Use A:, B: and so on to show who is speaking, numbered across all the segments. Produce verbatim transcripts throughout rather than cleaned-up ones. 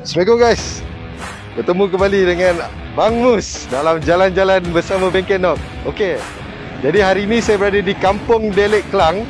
A: Assalamualaikum guys. Bertemu kembali dengan Bang Mus dalam jalan-jalan bersama Bengkel Nok. Okey. Jadi hari ini saya berada di Kampung Delek Klang.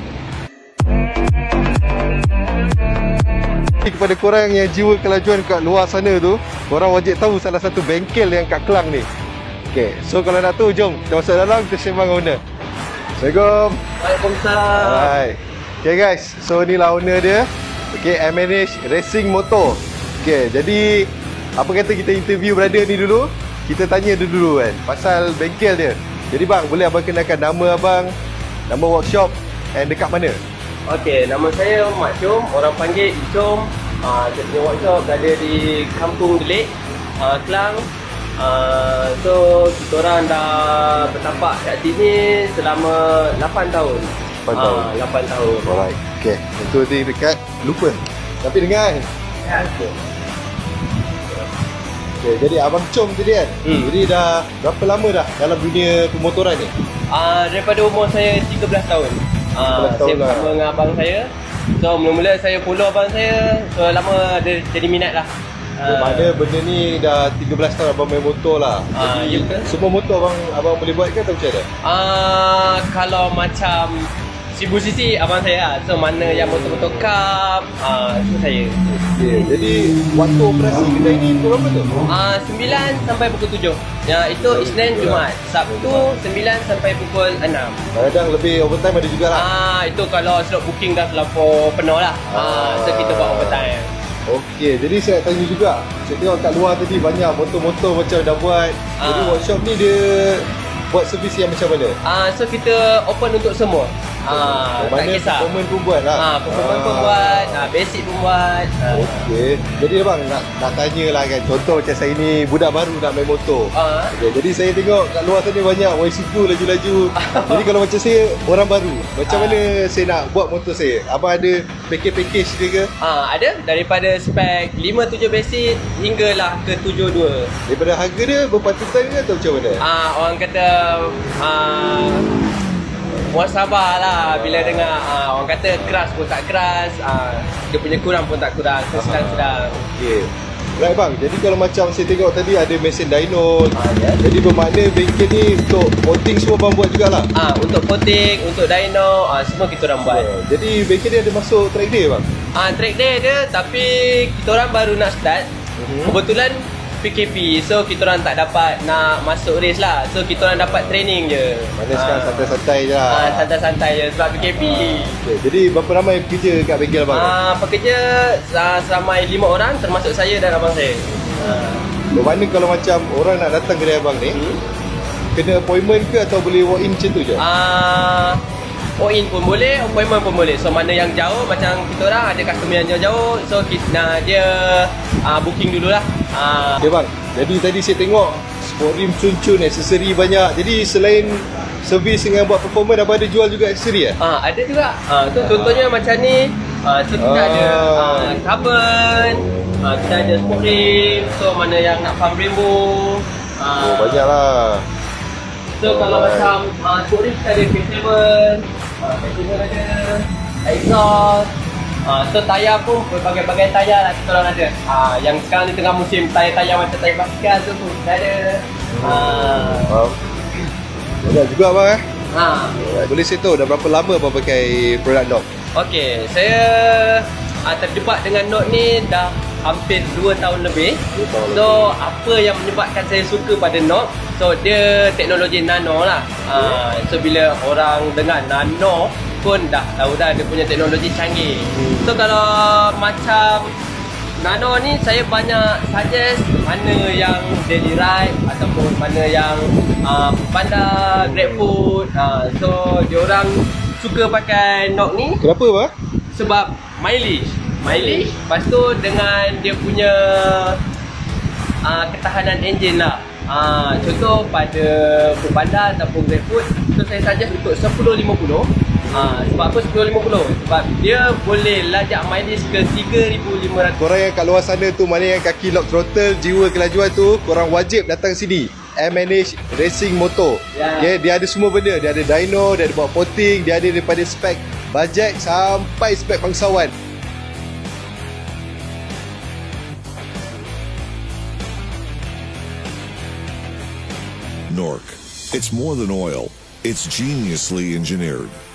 A: Kepada korang yang jiwa kelajuan kat luar sana tu, korang wajib tahu salah satu bengkel yang kat Klang ni. Okey, so kalau nak tahu, jom kita masuk dalam, kita sembang dengan owner. Assalamualaikum.
B: Waalaikumsalam.
A: Hai. Okay guys, so inilah owner dia. Okay, M N H Racing Motor. Okay, jadi apa kata kita interview brother ni dulu. Kita tanya dia dulu kan pasal bengkel dia. Jadi bang, boleh abang kenalkan nama abang, nama workshop and dekat mana?
B: Okey, nama saya Mak Chom, orang panggil Icom. Uh, saya punya workshop berada di Kampung Delek, uh, Klang. Uh, so, kita orang dah bertapak kat sini selama lapan tahun.
A: lapan tahun.
B: Uh, lapan tahun.
A: Alright. Okay, itu di dekat lupa. Tapi dengar.
B: Ya, okay.
A: Okay, jadi abang Com tadi kan.
B: Hmm.
A: Jadi dah berapa lama dah dalam dunia pemotoran ni?
B: Uh, daripada umur saya tiga belas tahun. Uh,
A: tiga belas tahun
B: saya
A: lah.
B: bersama dengan abang saya. So, mula-mula saya follow abang saya. So, lama dia jadi minat lah.
A: Uh, mana benda ni dah tiga belas tahun abang main motor lah.
B: Ah,
A: Jadi
B: ya betul.
A: semua motor abang abang boleh buat ke atau macam mana?
B: Uh, kalau macam seribu cc abang saya lah. So mana yang motor-motor cup, uh, itu saya.
A: Okay, jadi waktu operasi kedai ni pukul berapa tu?
B: uh, sembilan sampai pukul tujuh. Ya, itu Isnin Jumaat. Sabtu sembilan sampai pukul enam.
A: Kadang lebih overtime ada jugalah.
B: Ah, itu kalau slot booking dah terlampau penuh lah. Ah, so kita buat overtime.
A: Okey, jadi saya nak tanya juga. Saya tengok kat luar tadi banyak motor-motor macam dah buat.
B: Ah.
A: Jadi workshop ni dia buat servis yang macam mana?
B: Ah, so kita open untuk semua. Ah, tak
A: Mana
B: kisah.
A: performance pun buat lah.
B: Ah, performance pun buat, ah, basic pun buat. Ah.
A: Okey. Jadi bang nak nak tanya lah kan. Contoh macam saya ni budak baru nak main motor.
B: Ah.
A: Okay, jadi saya tengok kat luar sana banyak Y C Q laju-laju. Jadi kalau macam saya orang baru, macam
B: Ah.
A: mana saya nak buat motor saya? Abang ada package-package dia ke?
B: Ah, ada daripada spek lima tujuh basic hinggalah ke tujuh dua.
A: Daripada harga dia berpatutan ke atau macam mana?
B: Ah, orang kata ah, muasabah lah bila dengar ah, orang kata keras pun tak keras, ah, dia punya kurang pun tak kurang, sedang-sedang.
A: Okey. Right bang, jadi kalau macam saya tengok tadi ada mesin dyno.
B: Ah, ya.
A: Jadi bermakna bengkel ni untuk coating semua bang buat jugalah.
B: Ah, untuk coating, untuk dyno, ah, semua kita orang buat.
A: Oh, jadi bengkel ni ada masuk track day bang?
B: Ah, track day dia tapi kita orang baru nak start.
A: Mhm.
B: Kebetulan P K P, so kita orang tak dapat nak masuk race lah. So kita orang dapat training je.
A: Mana sekarang
B: Ah.
A: santai-santai je lah.
B: Ah, santai-santai je sebab P K P.
A: Okay, jadi berapa ramai kerja kat bengkel bang?
B: Ah, pekerja ah, seramai lima orang termasuk saya dan abang saya. Ah.
A: Bermakna kalau macam orang nak datang kedai abang ni,
B: Hmm?
A: kena appointment ke atau boleh walk in macam tu je?
B: Ah, walk-in pun boleh, appointment pun boleh. So mana yang jauh, macam kita orang ada customer yang jauh-jauh, so kita, nah, dia ah, booking dululah. Ah,
A: Okay bang, jadi tadi saya tengok sport rim cun-cun, aksesori banyak. Jadi selain servis dengan buat performance, abang ada jual juga aksesori eh?
B: ah, ada juga. Ah, tu contohnya macam ni. Ah, so kita
A: Ah.
B: ada ah, carbon, ah, kita ada sport rim, so mana yang nak pump rainbow. Ah,
A: Oh banyak lah.
B: So kalau
A: Alright.
B: macam uh, sport rim kita ada K tujuh, uh, K tujuh ada exhaust. Uh, so tayar pun berbagai-bagai tayar lah kita orang ada. Uh, yang sekarang ni tengah musim tayar-tayar macam tayar basikal tu pun kita ada. Uh,
A: Faham? Banyak juga bang eh?
B: ha.
A: Alright, boleh saya tahu dah berapa lama abang pakai produk Nok?
B: Okey, saya uh, terjebak dengan Note ni dah hampir dua tahun lebih.
A: Dua tahun
B: So apa yang menyebabkan saya suka pada Note, so dia teknologi nano lah. uh, So bila orang dengar nano pun dah tahu dah dia punya teknologi canggih. So kalau macam nano ni saya banyak suggest mana yang daily ride ataupun mana yang uh, bandar, grab food. uh, So diorang suka pakai Note ni
A: Kenapa bang?
B: sebab mileage mileage lepas tu dengan dia punya uh, ketahanan enjin lah. uh, Contoh pada food bandar ataupun grab food, so saya suggest untuk sepuluh lima puluh. uh, Sebab apa sepuluh lima puluh? Sebab dia boleh lajak mileage ke tiga ribu lima ratus.
A: Korang yang kat luar sana tu, mana yang kaki lock throttle, jiwa kelajuan tu, korang wajib datang sini. M N H Racing Motor.
B: Ya.
A: Okay, dia ada semua benda. Dia ada dyno, dia ada buat potting, dia ada daripada spek bajet sampai spek bangsawan.
C: Nork. It's more than oil. It's geniusly engineered.